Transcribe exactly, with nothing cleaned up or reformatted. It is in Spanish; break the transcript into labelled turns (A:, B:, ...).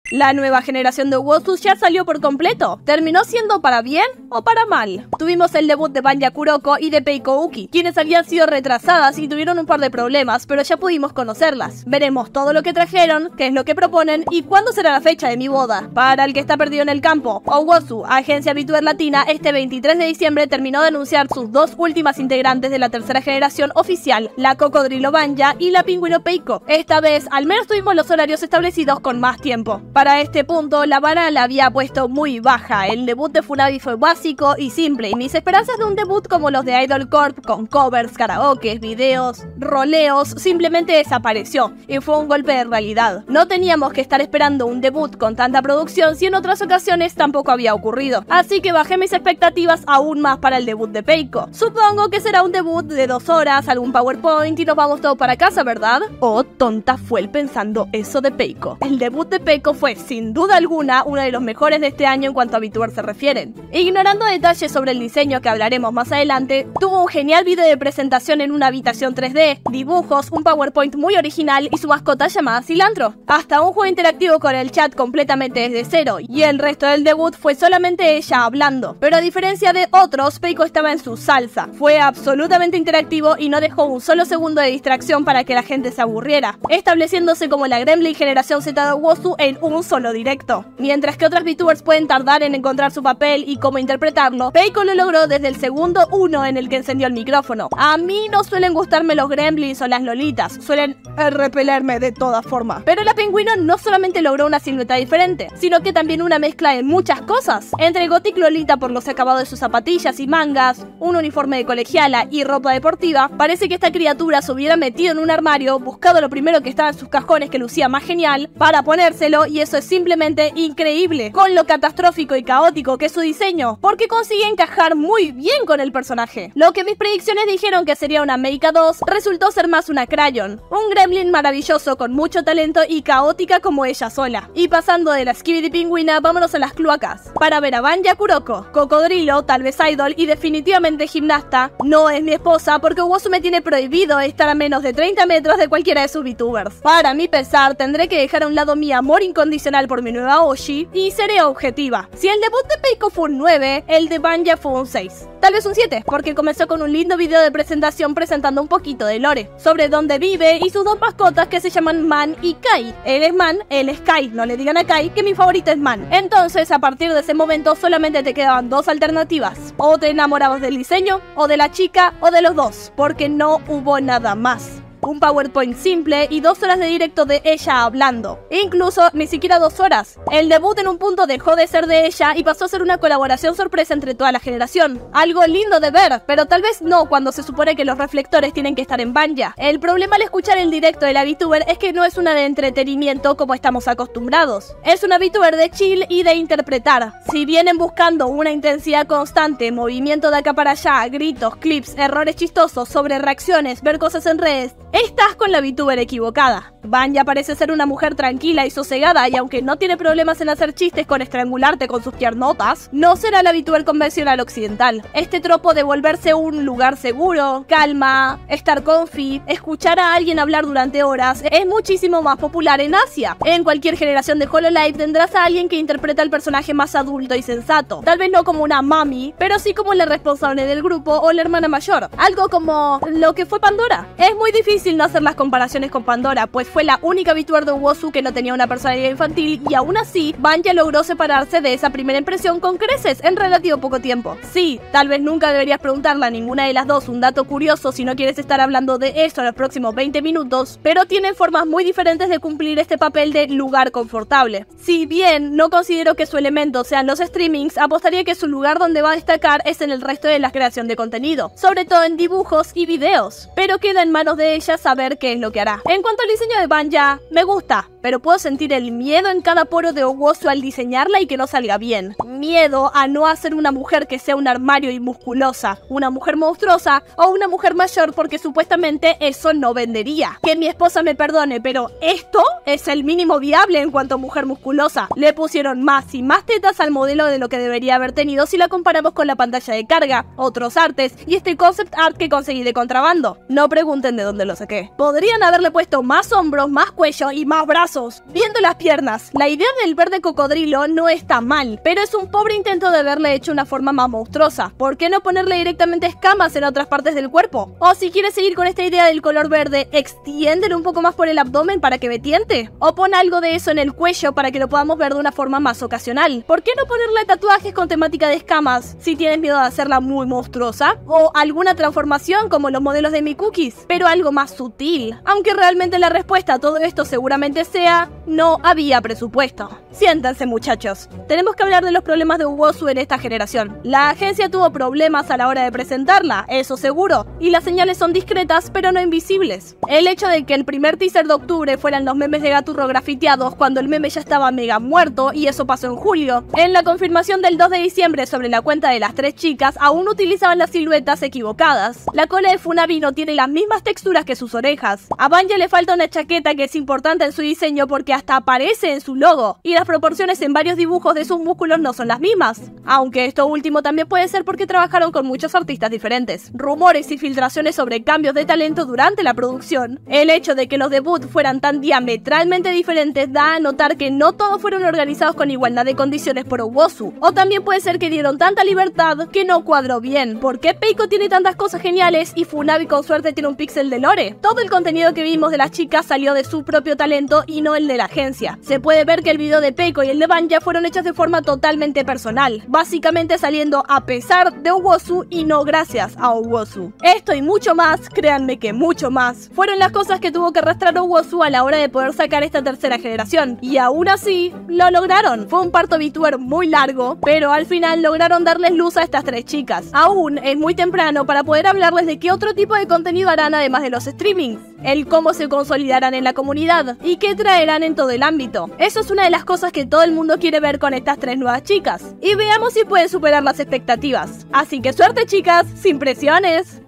A: La nueva generación de Wozu ya salió por completo. ¿Terminó siendo para bien o para mal? Tuvimos el debut de Banya Kuroko y de Peiko Uki, quienes habían sido retrasadas y tuvieron un par de problemas, pero ya pudimos conocerlas. Veremos todo lo que trajeron, qué es lo que proponen y cuándo será la fecha de mi boda. Para el que está perdido en el campo, Owozu, agencia VTuber latina, este veintitrés de diciembre terminó de anunciar sus dos últimas integrantes de la tercera generación oficial, la Cocodrilo Banya y la Pingüino Peiko. Esta vez, al menos tuvimos los horarios establecidos con más tiempo. Para este punto, la vara la había puesto muy baja. El debut de Funabi fue básico y simple, y mis esperanzas de un debut como los de Idol Corp, con covers, karaokes, videos, roleos, simplemente desapareció, y fue un golpe de realidad. No teníamos que estar esperando un debut con tanta producción si en otras ocasiones tampoco había ocurrido, así que bajé mis expectativas aún más para el debut de Peiko. Supongo que será un debut de dos horas, algún PowerPoint y nos vamos todos para casa, ¿verdad? Oh, tonta fue el pensando eso de Peiko. El debut de Peiko fue, sin duda alguna, uno de los mejores de este año en cuanto a VTuber se refieren. Ignorando detalles sobre el diseño que hablaremos más adelante, tuvo un genial video de presentación en una habitación tres D, dibujos, un PowerPoint muy original y su mascota llamada Cilantro. Hasta un juego interactivo con el chat completamente desde cero, y el resto del debut fue solamente ella hablando. Pero a diferencia de otros, Peiko estaba en su salsa. Fue absolutamente interactivo y no dejó un solo segundo de distracción para que la gente se aburriera, estableciéndose como la Gremlin generación Z de Wozu en un solo directo. Mientras que otras VTubers pueden tardar en encontrar su papel y cómo interpretarlo, Peiko lo logró desde el segundo uno en el que encendió el micrófono. A mí no suelen gustarme los gremlins o las lolitas, suelen repelerme de todas formas. Pero la Pingüino no solamente logró una silueta diferente, sino que también una mezcla de muchas cosas. Entre Gothic Lolita por los acabados de sus zapatillas y mangas, un uniforme de colegiala y ropa deportiva, parece que esta criatura se hubiera metido en un armario, buscado lo primero que estaba en sus cajones que lucía más genial, para ponérselo, y eso es simplemente increíble, con lo catastrófico y caótico que es su diseño, porque consigue encajar muy bien con el personaje. Lo que mis predicciones dijeron que sería una Meika dos, resultó ser más una Crayon, un gremlin maravilloso con mucho talento y caótica como ella sola. Y pasando de la Skibidi Pingüina, vámonos a las cloacas, para ver a Banya Kuroko, Cocodrilo, tal vez idol y definitivamente gimnasta. No es mi esposa porque Wozu me tiene prohibido estar a menos de treinta metros de cualquiera de sus VTubers. Para mi pesar, tendré que dejar a un lado mi amor incondicional por mi nueva Oshi y seré objetiva. Si el debut de Peiko fue un nueve, el de Banya fue un seis. Tal vez un siete, porque comenzó con un lindo video de presentación presentando un poquito de lore, sobre dónde vive y sus dos mascotas que se llaman Man y Kai. Él es Man, él es Kai, no le digan a Kai que mi favorito es Man. Entonces, a partir de ese momento solamente te quedaban dos alternativas: o te enamorabas del diseño, o de la chica, o de los dos, porque no hubo nada más. Un PowerPoint simple y dos horas de directo de ella hablando. Incluso ni siquiera dos horas. El debut en un punto dejó de ser de ella y pasó a ser una colaboración sorpresa entre toda la generación. Algo lindo de ver, pero tal vez no cuando se supone que los reflectores tienen que estar en Banya. El problema al escuchar el directo de la VTuber es que no es una de entretenimiento como estamos acostumbrados. Es una VTuber de chill y de interpretar. Si vienen buscando una intensidad constante, movimiento de acá para allá, gritos, clips, errores chistosos, sobre reacciones, ver cosas en redes, estás con la VTuber equivocada. Banya parece ser una mujer tranquila y sosegada, y aunque no tiene problemas en hacer chistes con estrangularte con sus piernotas, no será la VTuber convencional occidental. Este tropo de volverse un lugar seguro, calma, estar comfy, escuchar a alguien hablar durante horas, es muchísimo más popular en Asia. En cualquier generación de Hololive tendrás a alguien que interpreta al personaje más adulto y sensato. Tal vez no como una mami, pero sí como la responsable del grupo o la hermana mayor. Algo como lo que fue Pandora. Es muy difícil no hacer las comparaciones con Pandora, pues fue la única VTuber de Wozu que no tenía una personalidad infantil, y aún así, Banya logró separarse de esa primera impresión con creces en relativo poco tiempo. Sí, tal vez nunca deberías preguntarle a ninguna de las dos un dato curioso si no quieres estar hablando de esto en los próximos veinte minutos, pero tienen formas muy diferentes de cumplir este papel de lugar confortable. Si bien no considero que su elemento sean los streamings, apostaría que su lugar donde va a destacar es en el resto de la creación de contenido, sobre todo en dibujos y videos, pero queda en manos de ella saber qué es lo que hará. En cuanto al diseño de Banya, me gusta, pero puedo sentir el miedo en cada poro de Wozu al diseñarla y que no salga bien. Miedo a no hacer una mujer que sea un armario y musculosa, una mujer monstruosa o una mujer mayor, porque supuestamente eso no vendería. Que mi esposa me perdone, pero esto es el mínimo viable en cuanto a mujer musculosa. Le pusieron más y más tetas al modelo de lo que debería haber tenido si la comparamos con la pantalla de carga, otros artes y este concept art que conseguí de contrabando. No pregunten de dónde lo saqué. Podrían haberle puesto más hombros, más cuello y más brazos brazos, viendo las piernas. La idea del verde cocodrilo no está mal, pero es un pobre intento de haberle hecho una forma más monstruosa. ¿Por qué no ponerle directamente escamas en otras partes del cuerpo? O si quieres seguir con esta idea del color verde, extiéndelo un poco más por el abdomen para que me tiente. O pon algo de eso en el cuello para que lo podamos ver de una forma más ocasional. ¿Por qué no ponerle tatuajes con temática de escamas si tienes miedo de hacerla muy monstruosa? O alguna transformación como los modelos de Mi Cookies, pero algo más sutil. Aunque realmente la respuesta a todo esto seguramente sea: no había presupuesto. Siéntanse, muchachos. Tenemos que hablar de los problemas de Uwozu en esta generación. La agencia tuvo problemas a la hora de presentarla, eso seguro, y las señales son discretas pero no invisibles. El hecho de que el primer teaser de octubre fueran los memes de Gaturro grafiteados cuando el meme ya estaba mega muerto, y eso pasó en julio. En la confirmación del dos de diciembre sobre la cuenta de las tres chicas, aún utilizaban las siluetas equivocadas. La cola de Funabi no tiene las mismas texturas que sus orejas. A Banja le falta una chaqueta que es importante en su diseño porque hasta aparece en su logo, y las proporciones en varios dibujos de sus músculos no son las mismas. Aunque esto último también puede ser porque trabajaron con muchos artistas diferentes. Rumores y filtraciones sobre cambios de talento durante la producción. El hecho de que los debuts fueran tan diametralmente diferentes da a notar que no todos fueron organizados con igualdad de condiciones por Uwozu. O también puede ser que dieron tanta libertad que no cuadró bien. ¿Por qué Peiko tiene tantas cosas geniales y Funabi con suerte tiene un píxel de lore? Todo el contenido que vimos de las chicas salió de su propio talento y no el de la agencia. Se puede ver que el video de Peiko y el de Banja fueron hechos de forma totalmente personal, básicamente saliendo a pesar de Uwozu y no gracias a Uwozu. Esto y mucho más, créanme que mucho más, fueron las cosas que tuvo que arrastrar Uwozu a la hora de poder sacar esta tercera generación, y aún así, lo lograron. Fue un parto VTuber muy largo, pero al final lograron darles luz a estas tres chicas. Aún es muy temprano para poder hablarles de qué otro tipo de contenido harán además de los streamings, el cómo se consolidarán en la comunidad y qué traerán en todo el ámbito. Eso es una de las cosas que todo el mundo quiere ver con estas tres nuevas chicas, y veamos si pueden superar las expectativas. Así que suerte, chicas, sin presiones.